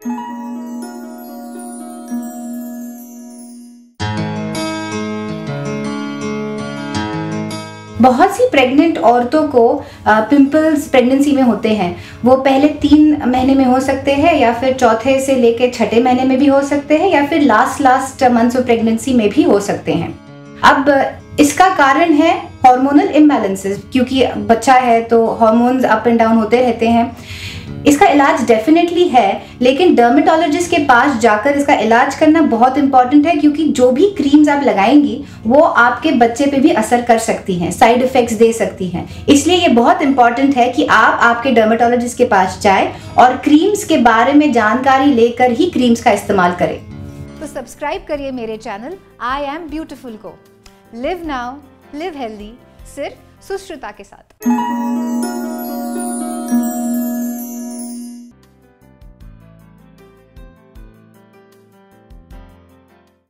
बहुत सी प्रेग्नेंट औरतों को पिंपल्स प्रेगनेंसी में होते हैं। वो पहले 3 महीने में हो सकते हैं, या फिर चौथे से लेकर छठे महीने में भी हो सकते हैं, या फिर लास्ट मंथ्स ऑफ प्रेगनेंसी में भी हो सकते हैं। अब इसका कारण है हार्मोनल इम्बैलेंसेस, क्योंकि बच्चा है तो हार्मोन्स अप एंड डाउन होते रहते हैं। इसका इलाज डेफिनेटली है, लेकिन डर्मेटोलॉजिस्ट के पास जाकर इसका इलाज करना बहुत इंपॉर्टेंट है, क्योंकि जो भी क्रीम्स आप लगाएंगी वो आपके बच्चे पे भी असर कर सकती हैं, साइड इफेक्ट्स दे सकती हैं। इसलिए ये बहुत इंपॉर्टेंट है कि आप आपके डर्मेटोलॉजिस्ट के पास जाएं और क्रीम्स के बारे में जानकारी लेकर ही क्रीम्स का इस्तेमाल करें। तो सब्सक्राइब करिए मेरे चैनल आई एम ब्यूटीफुल को। लिव नाउ, लिव हेल्दी, सिर्फ सुश्रुता के साथ।